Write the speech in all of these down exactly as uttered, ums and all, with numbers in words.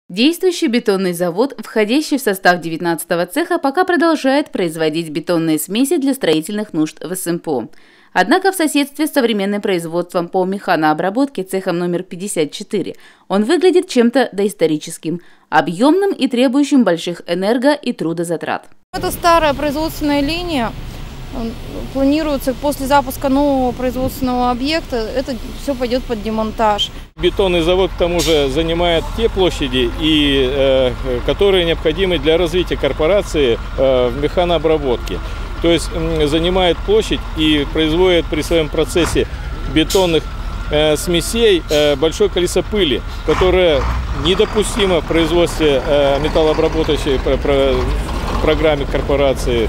Действующий бетонный завод, входящий в состав девятнадцатого цеха, пока продолжает производить бетонные смеси для строительных нужд в эс эм пэ о. Однако в соседстве с современным производством по механообработке цехом номер пятьдесят четыре он выглядит чем-то доисторическим, объемным и требующим больших энерго- и трудозатрат. Это старая производственная линия. Планируется после запуска нового производственного объекта, это все пойдет под демонтаж. Бетонный завод к тому же занимает те площади, и, э, которые необходимы для развития корпорации э, в механообработке. То есть э, занимает площадь и производит при своем процессе бетонных э, смесей э, большое количество пыли, которое недопустимо в производстве э, металлообработочной про, про, программе корпорации.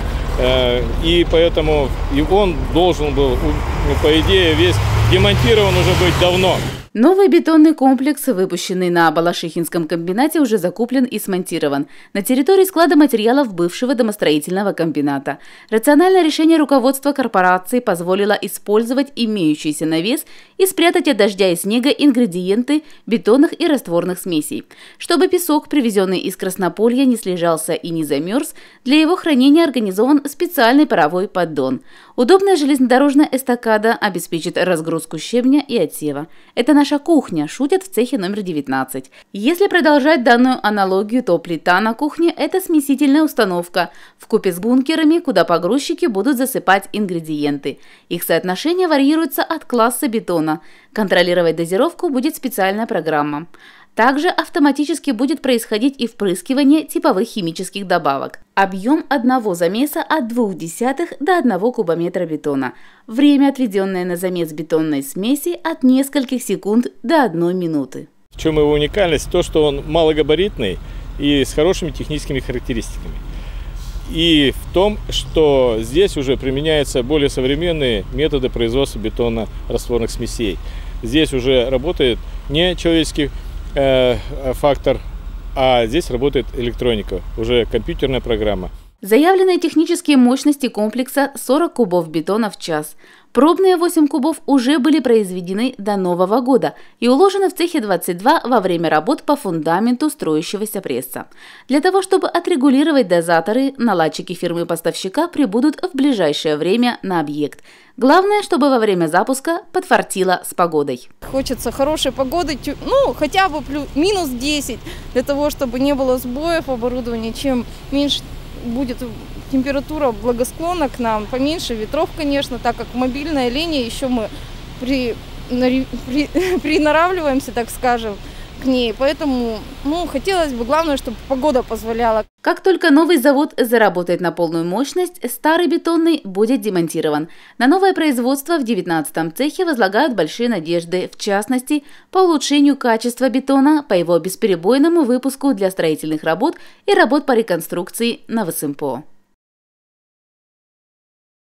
И поэтому и он должен был, по идее, весь демонтирован уже быть давно. Новый бетонный комплекс, выпущенный на Балашихинском комбинате, уже закуплен и смонтирован на территории склада материалов бывшего домостроительного комбината. Рациональное решение руководства корпорации позволило использовать имеющийся навес и спрятать от дождя и снега ингредиенты бетонных и растворных смесей. Чтобы песок, привезенный из Краснополья, не слежался и не замерз, для его хранения организован специальный паровой поддон. Удобная железнодорожная эстакада обеспечит разгрузку щебня и отсева. Это наша кухня, шутят в цехе номер девятнадцать. Если продолжать данную аналогию, то плита на кухне – это смесительная установка вкупе с бункерами, куда погрузчики будут засыпать ингредиенты. Их соотношение варьируется от класса бетона. Контролировать дозировку будет специальная программа. Также автоматически будет происходить и впрыскивание типовых химических добавок. Объем одного замеса от двух десятых до одного кубометра бетона. Время, отведенное на замес бетонной смеси, от нескольких секунд до одной минуты. В чем его уникальность? То, что он малогабаритный и с хорошими техническими характеристиками. И в том, что здесь уже применяются более современные методы производства бетонно-растворных смесей. Здесь уже работает не человеческий фактор, а здесь работает электроника, уже компьютерная программа. Заявленные технические мощности комплекса сорок кубов бетона в час. Пробные восемь кубов уже были произведены до Нового года и уложены в цехе двадцать два во время работ по фундаменту строящегося пресса. Для того, чтобы отрегулировать дозаторы, наладчики фирмы-поставщика прибудут в ближайшее время на объект. Главное, чтобы во время запуска подфартило с погодой. Хочется хорошей погоды, ну хотя бы плюс, минус десять, для того, чтобы не было сбоев оборудования. Чем меньше будет температура благосклонна к нам, поменьше ветров, конечно, так как мобильная линия, еще мы при, при, приноравливаемся, так скажем, к ней. Поэтому, ну, хотелось бы, главное, чтобы погода позволяла. Как только новый завод заработает на полную мощность, старый бетонный будет демонтирован. На новое производство в девятнадцатом цехе возлагают большие надежды, в частности, по улучшению качества бетона, по его бесперебойному выпуску для строительных работ и работ по реконструкции на вэ эс эм пэ о.